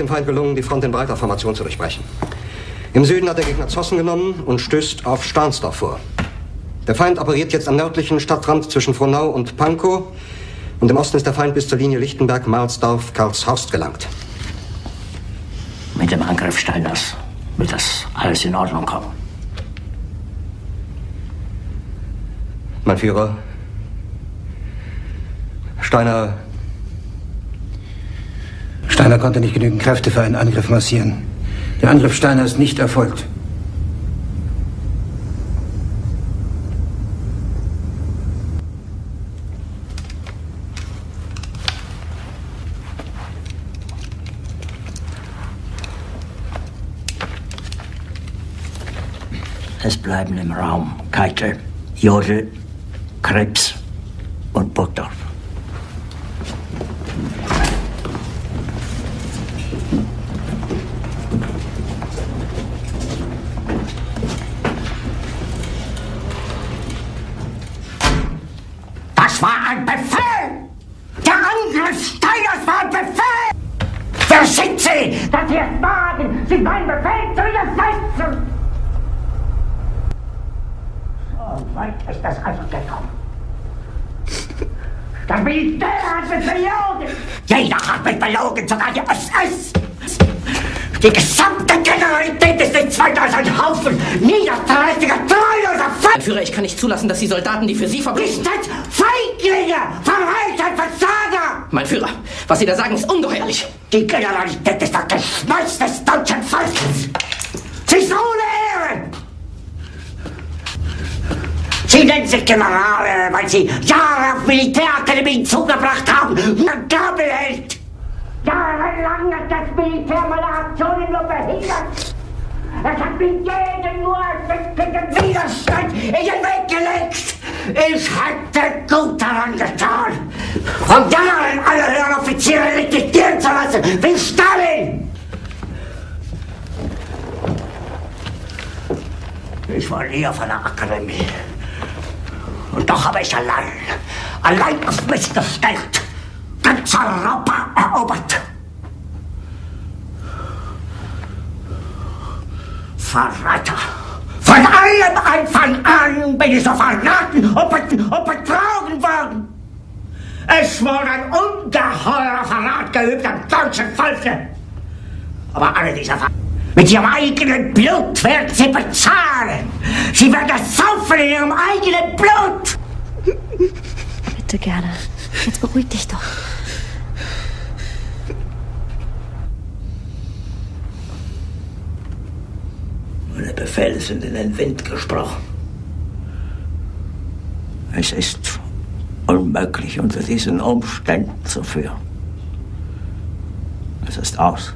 dem Feind gelungen, die Front in breiter Formation zu durchbrechen. Im Süden hat der Gegner Zossen genommen und stößt auf Stahnsdorf vor. Der Feind operiert jetzt am nördlichen Stadtrand zwischen Frohnau und Pankow. Und im Osten ist der Feind bis zur Linie Lichtenberg-Marsdorf-Karlshorst gelangt. Mit dem Angriff Steiners wird das alles in Ordnung kommen. Mein Führer, Steiner konnte nicht genügend Kräfte für einen Angriff massieren. Der Angriff Steiner ist nicht erfolgt. Es bleiben im Raum Keitel, Jodl, Krebs und Burgdorf. Das war ein Befehl! Der Angriff Steiners war ein Befehl! Wer sind Sie, dass Sie es wagen, sich meinen Befehl zu widersetzen? So weit ist das also gekommen. Das Militär hat mich belogen! Jeder hat mich belogen, sogar die SS! Die gesamte Generalität ist nichts weiter als ein Haufen niederträchtiger, treuloser Mein Führer, ich kann nicht zulassen, dass die Soldaten, die für Sie verbringen... Feiglinge! Verreiter, Versager! Mein Führer, was Sie da sagen, ist ungeheuerlich. Die Generalität ist das Geschmeiß des deutschen Volkes! Sie ist ohne Ehre! Sie nennen sich Generale, weil Sie Jahre auf Militärakademien zugebracht haben und ein Gabelheld! Jahrelang hat das Militär meine Aktionen nur behindert. Es hat mir jeden nur erweckenden Widerstand in den Weg gelegt. Ich hätte gut daran getan, von Jahren alle höheren Offiziere liquidieren zu lassen, wie Stalin. Ich war nie auf einer Akademie. Und doch habe ich allein auf mich gestellt, ganz Europa erobert. Verräter! Von allem Anfang an bin ich so verraten und betrogen worden. Es wurde ein ungeheurer Verrat geübt am deutschen Volke. Aber alle diese mit ihrem eigenen Blut werden sie bezahlen. Sie werden das saufen in ihrem eigenen Blut. Bitte gerne. Jetzt beruhig dich doch. Meine Befehle sind in den Wind gesprochen. Es ist unmöglich, unter diesen Umständen zu führen. Es ist aus.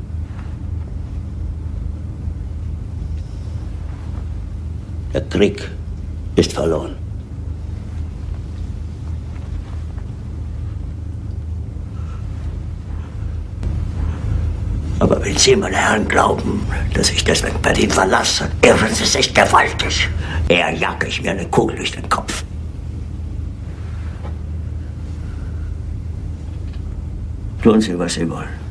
Der Krieg ist verloren. Aber wenn Sie, meine Herren, glauben, dass ich deswegen Berlin verlasse, irren Sie sich gewaltig. Eher jage ich mir eine Kugel durch den Kopf. Tun Sie, was Sie wollen.